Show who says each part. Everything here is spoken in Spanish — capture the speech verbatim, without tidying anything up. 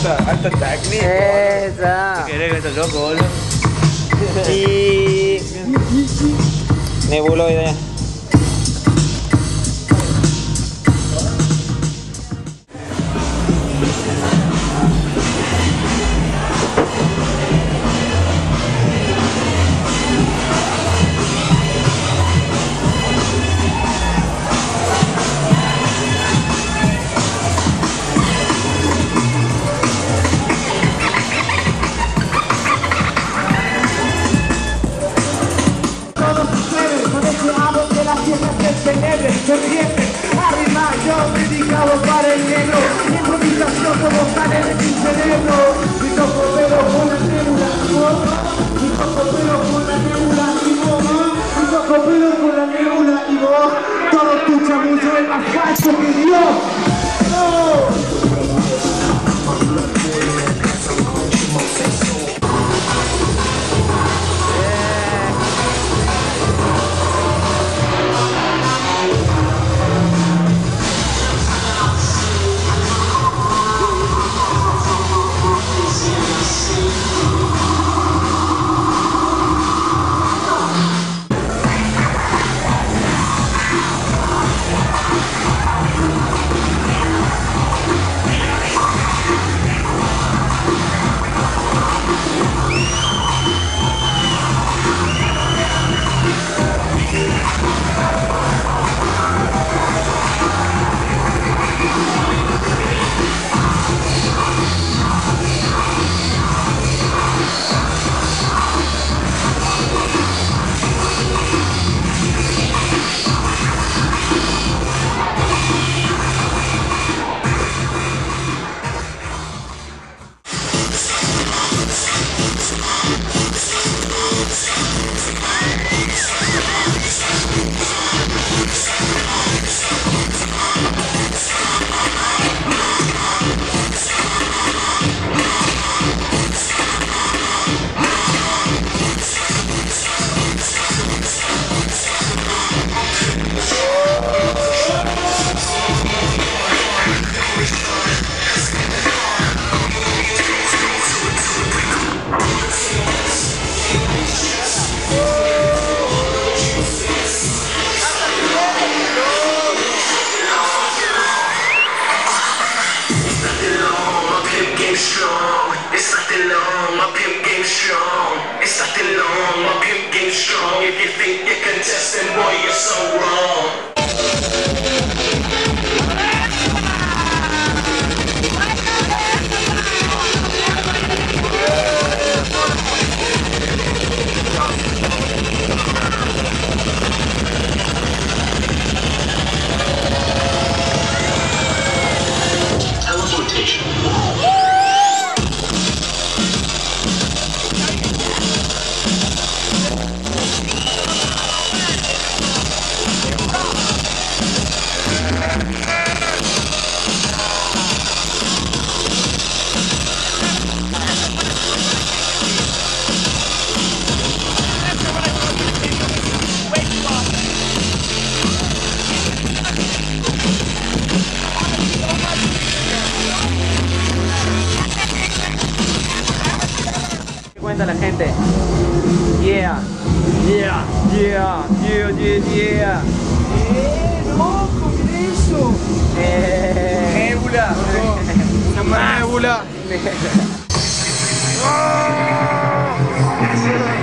Speaker 1: alto, alto técnico.
Speaker 2: Esa.
Speaker 1: ¿Qué querés que estos locos, boludo?
Speaker 2: Y... nebuloide.
Speaker 3: Septiembre, arriba yo predicado para el negro. Improvisación como sale de mi cerebro. Mi toco pero con la nébula, mi toco pero con la nébula y vos, mi toco pero con la nébula y vos. Todo tu chamullo es más falso que Dios. ¡No!
Speaker 2: La gente, yeah, yeah, yeah, yeah, yeah, yeah.
Speaker 3: ¡Eh, loco! ¡Mira eso!
Speaker 2: Eh,
Speaker 1: Nebula. Una más nebula.
Speaker 2: ¡Oh!